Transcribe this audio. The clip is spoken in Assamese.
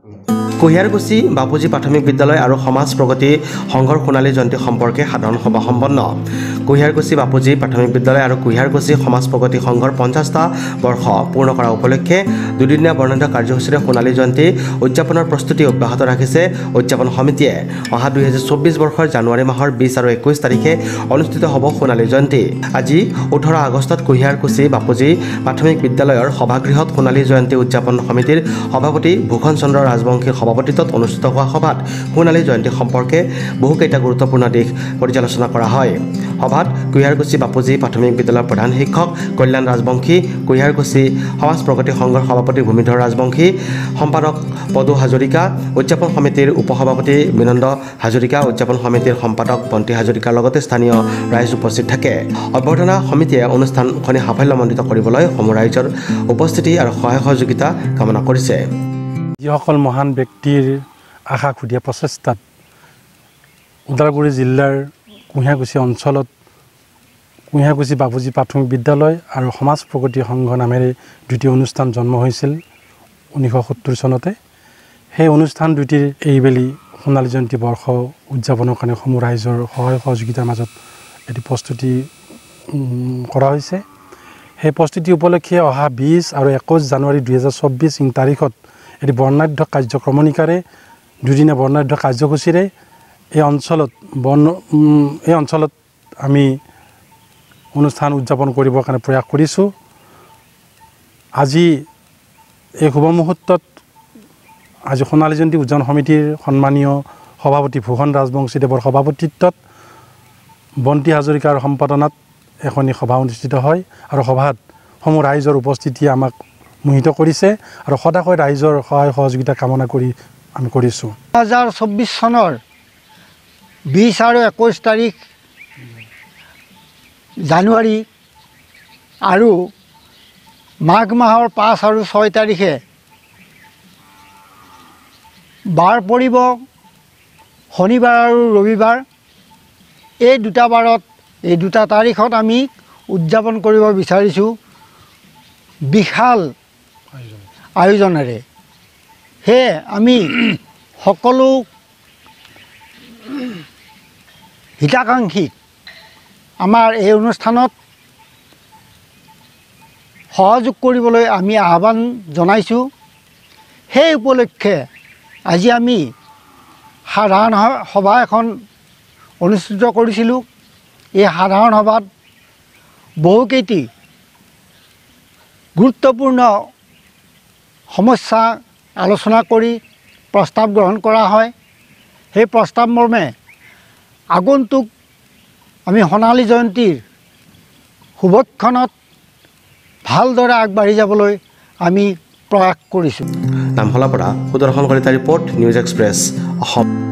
কুহিয়াৰকুছি বাপুজী প্ৰাথমিক বিদ্যালয় আৰু সমাজ প্ৰগতি সংঘৰ সোণালী জয়ন্তী সম্পৰ্কে সাধাৰণ সভা সম্পন্ন। কুহিয়াৰকুছি বাপুজী প্ৰাথমিক বিদ্যালয় আৰু কুহিয়াৰকুছি সমাজ প্ৰগতি সংঘৰ 50টা বৰ্ষ পূৰ্ণ কৰা উপলক্ষে দুদিনীয়া বৰ্ণাঢ্য কাৰ্যসূচীৰে সোণালী জয়ন্তী উদযাপনৰ প্ৰস্তুতি অব্যাহত ৰাখিছে উদযাপন সমিতিয়ে। অহা 2024 বৰ্ষৰ জানুৱাৰী মাহৰ 20 আৰু 21 তাৰিখে অনুষ্ঠিত হ'ব সোণালী জয়ন্তী। আজি 18 আগষ্টত কুহিয়াৰকুছি বাপুজী প্ৰাথমিক বিদ্যালয়ৰ সভাগৃহত সোণালী জয়ন্তী উদযাপন সমিতিৰ সভাপতি ভূষণ চন্দ্ৰ ৰাজবংশীৰ সভাপতিত্বত অনুষ্ঠিত হোৱা সভাত সোণালী জয়ন্তী সম্পৰ্কে বহুকেইটা গুৰুত্বপূৰ্ণ দিশ পৰ্যালোচনা কৰা হয়। সভাত কুহিয়াৰকুছি বাপুজী প্ৰাথমিক বিদ্যালয়ৰ প্ৰধান শিক্ষক কল্যাণ ৰাজবংশী, কুহিয়াৰকুছি সমাজ প্ৰগতি সংঘৰ সভাপতি ভূমিধৰ ৰাজবংশী, সম্পাদক পদু হাজৰিকা, উদযাপন সমিতিৰ উপসভাপতি বিনন্দ হাজৰিকা, উদযাপন সমিতিৰ সম্পাদক বন্তি হাজৰিকাৰ লগতে স্থানীয় ৰাইজ উপস্থিত থাকে। অভ্যৰ্থনা সমিতিয়ে অনুষ্ঠানখনি সাফল্যমণ্ডিত কৰিবলৈ সমূহ ৰাইজৰ উপস্থিতি আৰু সহায় সহযোগিতা কামনা কৰিছে। যিসকল মহান ব্যক্তিৰ আশা খুদীয়া প্ৰচেষ্টাত ওদালগুৰি জিলাৰ কুহিয়াৰকুছি অঞ্চলত কুহিয়াৰকুছি বাপুজী প্ৰাথমিক বিদ্যালয় আৰু সমাজ প্ৰগতি সংঘ নামেৰে দুটি অনুষ্ঠান জন্ম হৈছিল 1970 চনতে। সেই অনুষ্ঠান দুটিৰ এইবেলি সোণালী জয়ন্তী বৰ্ষ উদযাপনৰ কাৰণে সমূহ ৰাইজৰ সহায় সহযোগিতাৰ মাজত এটি প্ৰস্তুতি কৰা হৈছে। সেই প্ৰস্তুতি উপলক্ষে অহা 20 আৰু 21 জানুৱাৰী 2024 তাৰিখত এটি বৰ্ণাঢ্য কাৰ্যক্ৰমণিকাৰে দুদিনীয়া বৰ্ণাঢ্য কাৰ্যসূচীৰে এই অঞ্চলত আমি অনুষ্ঠান উদযাপন কৰিবৰ কাৰণে প্ৰয়াস কৰিছোঁ। আজি এই শুভ মুহূৰ্তত আজি সোণালী জয়ন্তী উদযাপন সমিতিৰ সন্মানীয় সভাপতি ভূষণ ৰাজবংশীদেৱৰ সভাপতিত্বত বন্তি হাজৰিকাৰ সম্পাদনাত এখনি সভা অনুষ্ঠিত হয় আৰু সভাত সমূহ ৰাইজৰ উপস্থিতিয়ে আমাক মোহিত কৰিছে আৰু সদায় ৰাইজৰ সহায় সহযোগিতা কামনা কৰি আমি কৰিছোঁ। 2024 চনৰ 20 আৰু 21 তাৰিখ জানুৱাৰী আৰু মাঘ মাহৰ 5 আৰু 6 তাৰিখে বাৰ পৰিব শনিবাৰ আৰু ৰবিবাৰ। এই দুটা বাৰত এই দুটা তাৰিখত আমি উদযাপন কৰিব বিচাৰিছোঁ বিশাল আয়োজনেৰে। সেয়ে আমি সকলো হিতাকাংক্ষীক আমাৰ এই অনুষ্ঠানত সহযোগ কৰিবলৈ আমি আহ্বান জনাইছোঁ। সেই উপলক্ষে আজি আমি সাধাৰণ সভা এখন অনুষ্ঠিত কৰিছিলোঁ। এই সাধাৰণ সভাত বহুকেইটি গুৰুত্বপূৰ্ণ সমস্যা আলোচনা কৰি প্ৰস্তাৱ গ্ৰহণ কৰা হয়। সেই প্ৰস্তাৱ মৰ্মে আগন্তুক আমি সোণালী জয়ন্তীৰ শুভক্ষণত ভালদৰে আগবাঢ়ি যাবলৈ আমি প্ৰয়াস কৰিছোঁ। নামফলাৰ পৰা Sudarshan Kalita report, news express, Assam.